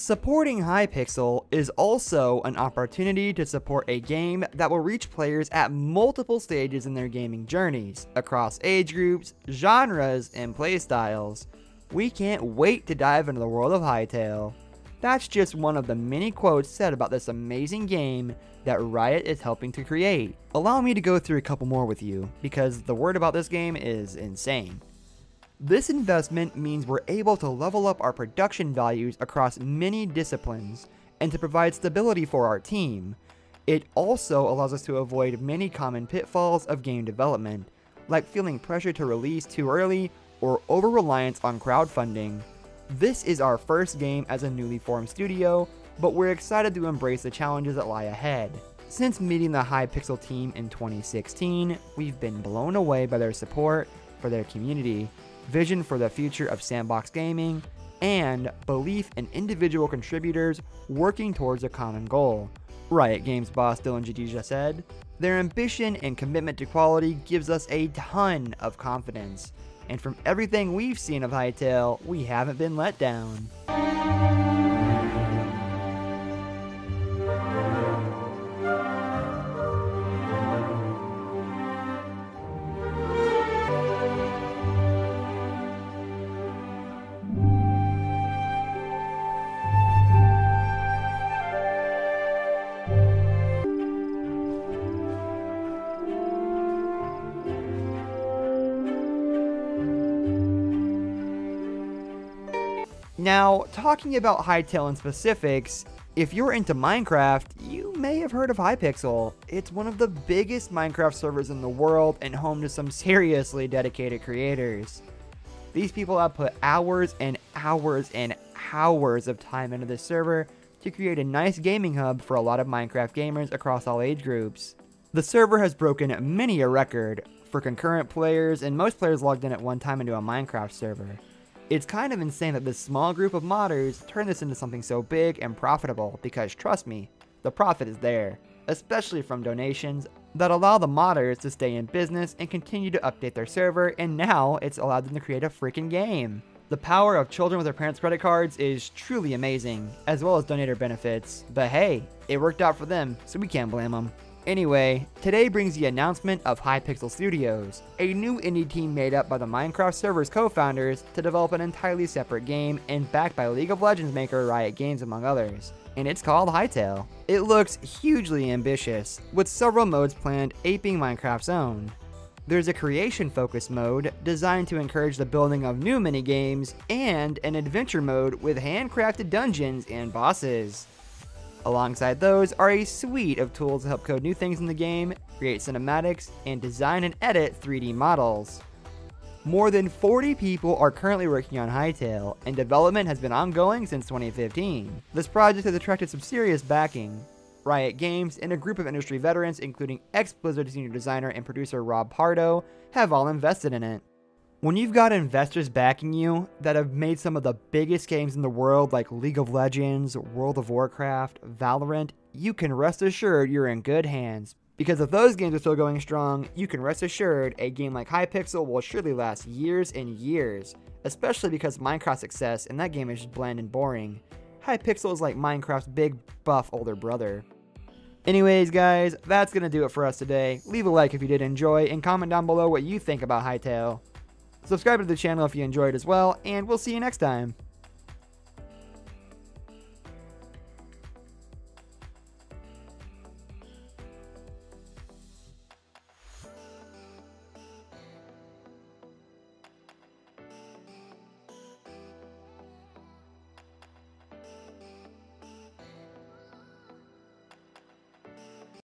Supporting Hypixel is also an opportunity to support a game that will reach players at multiple stages in their gaming journeys, across age groups, genres, and playstyles. We can't wait to dive into the world of Hytale. That's just one of the many quotes said about this amazing game that Riot is helping to create. Allow me to go through a couple more with you, because the word about this game is insane. This investment means we're able to level up our production values across many disciplines and to provide stability for our team. It also allows us to avoid many common pitfalls of game development, like feeling pressure to release too early or over-reliance on crowdfunding. This is our first game as a newly formed studio, but we're excited to embrace the challenges that lie ahead. Since meeting the Hypixel team in 2016, we've been blown away by their support for their community, vision for the future of sandbox gaming, and belief in individual contributors working towards a common goal. Riot Games boss Dylan Jadija said, "Their ambition and commitment to quality gives us a ton of confidence, and from everything we've seen of Hytale, we haven't been let down." Now, talking about Hytale in specifics, if you're into Minecraft, you may have heard of Hypixel. It's one of the biggest Minecraft servers in the world and home to some seriously dedicated creators. These people have put hours and hours and hours of time into this server to create a nice gaming hub for a lot of Minecraft gamers across all age groups. The server has broken many a record for concurrent players, and most players logged in at one time into a Minecraft server. It's kind of insane that this small group of modders turned this into something so big and profitable, because trust me, the profit is there, especially from donations that allow the modders to stay in business and continue to update their server, and now it's allowed them to create a freaking game. The power of children with their parents' credit cards is truly amazing, as well as donator benefits, but hey, it worked out for them, so we can't blame them. Anyway, today brings the announcement of Hypixel Studios, a new indie team made up by the Minecraft server's co-founders to develop an entirely separate game and backed by League of Legends maker Riot Games among others. And it's called Hytale. It looks hugely ambitious, with several modes planned aping Minecraft's own. There's a creation-focused mode designed to encourage the building of new minigames, and an adventure mode with handcrafted dungeons and bosses. Alongside those are a suite of tools to help code new things in the game, create cinematics, and design and edit 3D models. More than 40 people are currently working on Hytale, and development has been ongoing since 2015. This project has attracted some serious backing. Riot Games and a group of industry veterans, including ex-Blizzard senior designer and producer Rob Pardo, have all invested in it. When you've got investors backing you that have made some of the biggest games in the world like League of Legends, World of Warcraft, Valorant, you can rest assured you're in good hands. Because if those games are still going strong, you can rest assured a game like Hypixel will surely last years and years, especially because Minecraft's success and that game is just bland and boring. Hypixel is like Minecraft's big, buff older brother. Anyways guys, that's gonna do it for us today. Leave a like if you did enjoy, and comment down below what you think about Hytale. Subscribe to the channel if you enjoyed as well, and we'll see you next time.